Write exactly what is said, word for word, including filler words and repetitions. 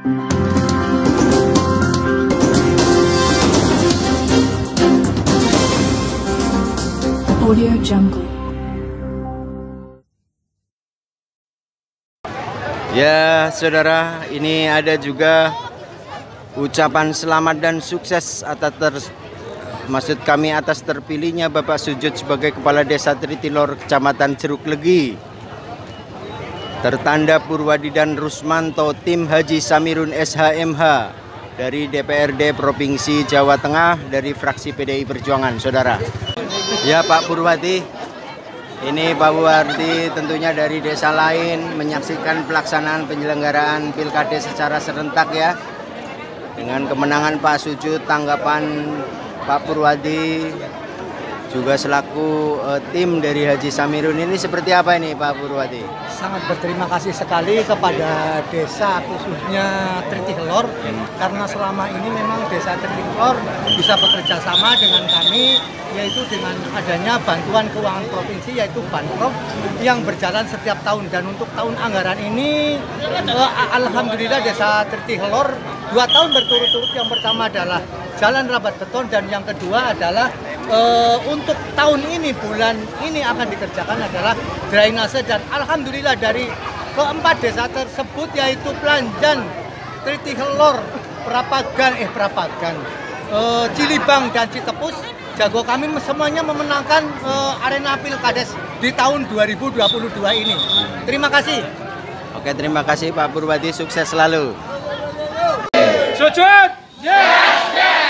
Audio Jungle. Ya, saudara, ini ada juga ucapan selamat dan sukses atas ter, maksud kami atas terpilihnya Bapak Sujud sebagai Kepala Desa Tritilor, Kecamatan Jeruk Legi. Tertanda Purwadi dan Rusmanto, tim Haji Samirun S H M H dari D P R D Provinsi Jawa Tengah dari fraksi P D I Perjuangan, saudara. Ya, Pak Purwadi. Ini Pak Purwadi tentunya dari desa lain menyaksikan pelaksanaan penyelenggaraan Pilkades secara serentak ya. Dengan kemenangan Pak Sujud, tanggapan Pak Purwadi juga selaku uh, tim dari Haji Samirun ini seperti apa ini Pak Purwadi? Sangat berterima kasih sekali kepada desa khususnya Tritilor hmm. karena selama ini memang desa Tritilor bisa bekerja sama dengan kami, yaitu dengan adanya bantuan keuangan provinsi yaitu Banprov yang berjalan setiap tahun. Dan untuk tahun anggaran ini eh, alhamdulillah desa Tritilor dua tahun berturut-turut. Yang pertama adalah jalan rabat beton dan yang kedua adalah eh, untuk tahun ini bulan ini akan dikerjakan adalah drainase. Dan alhamdulillah dari keempat desa tersebut yaitu Pelanjan, Tritilor, Prapagan, eh Prapagan, eh, Cilibang dan Citepus, jago kami semuanya memenangkan uh, arena Pilkades di tahun dua ribu dua puluh dua ini. Terima kasih. Oke, terima kasih Pak Purwadi, sukses selalu. Sujud! Yes, yes.